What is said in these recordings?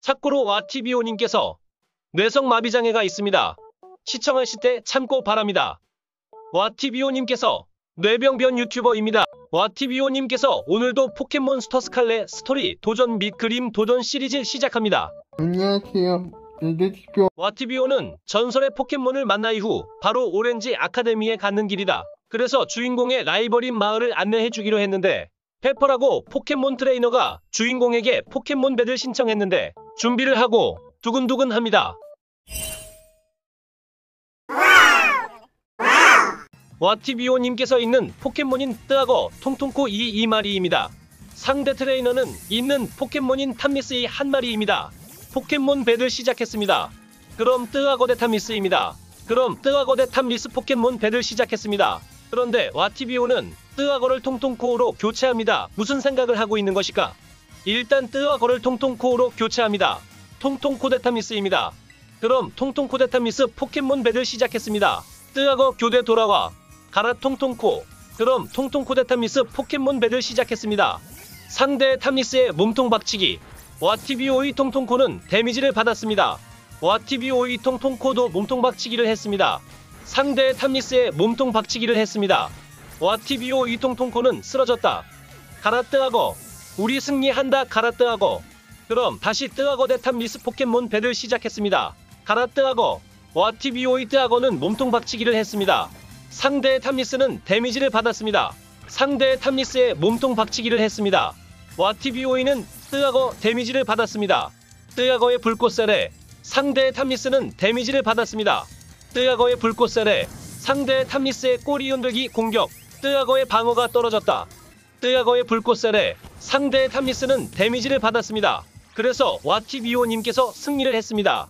참고로 와티비오님께서 뇌성마비장애가 있습니다. 시청하실 때 참고 바랍니다. 와티비오님께서 뇌병변 유튜버입니다. 와티비오님께서 오늘도 포켓몬스터 스칼렛 스토리 도전 및 그림 도전 시리즈 시작합니다. 안녕하세요. 뇌대식교 와티비오는 전설의 포켓몬을 만나 이후 바로 오렌지 아카데미에 가는 길이다. 그래서 주인공의 라이벌인 마을을 안내해주기로 했는데 페퍼라고 포켓몬 트레이너가 주인공에게 포켓몬 배를 신청했는데 준비를 하고 두근두근합니다. 와티비오님께서 있는 포켓몬인 뜨악어 통통코 이 마리입니다. 상대 트레이너는 있는 포켓몬인 탐미스의 한 마리입니다. 포켓몬 배를 시작했습니다. 그럼 뜨악어 대 탐미스입니다. 그럼 뜨악어 대 탐미스 포켓몬 배를 시작했습니다. 그런데 와티비오는 뜨악어를 통통코어로 교체합니다. 무슨 생각을 하고 있는 것일까? 일단 뜨악어를 통통코어로 교체합니다. 통통코 대 탐미스입니다. 그럼 통통코 대 탐미스 포켓몬 배를 시작했습니다. 뜨악어 교대 돌아와 가라 통통코. 그럼 통통코 대 탐미스 포켓몬 배를 시작했습니다. 상대 탐미스의 몸통 박치기. 와티비오의 통통코는 데미지를 받았습니다. 와티비오의 통통코도 몸통 박치기를 했습니다. 상대 탐미스의 몸통 박치기를 했습니다. 와티비오의 통통코는 쓰러졌다. 가라 뜨악어. 우리 승리한다 가라 뜨악어. 그럼 다시 뜨악어 대 탐미스 포켓몬 배를 시작했습니다. 가라 뜨악어. 와티비오의 뜨악어는 몸통 박치기를 했습니다. 상대 탐미스는 데미지를 받았습니다. 상대 탐미스의 몸통 박치기를 했습니다. 와티비오이는 뜨악어 데미지를 받았습니다. 뜨악어의 불꽃세례. 상대 탐미스는 데미지를 받았습니다. 뜨악어의 불꽃세례. 상대 탐미스의 꼬리 흔들기 공격. 뜨악어의 방어가 떨어졌다. 뜨악어의 불꽃세례. 상대 탐미스는 데미지를 받았습니다. 그래서 와티비오님께서 승리를 했습니다.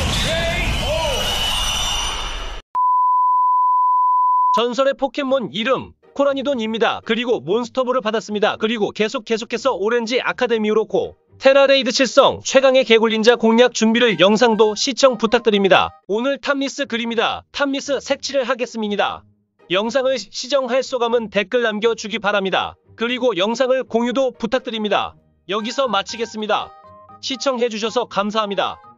전설의 포켓몬 이름 코라니돈입니다. 그리고 몬스터볼을 받았습니다. 그리고 계속해서 오렌지 아카데미로 고 테라레이드 7성 최강의 개굴닌자 공략 준비를 영상도 시청 부탁드립니다. 오늘 탐미스 그림이다. 탐미스 색칠을 하겠습니다. 영상을 시청할 소감은 댓글 남겨주기 바랍니다. 그리고 영상을 공유도 부탁드립니다. 여기서 마치겠습니다. 시청해주셔서 감사합니다.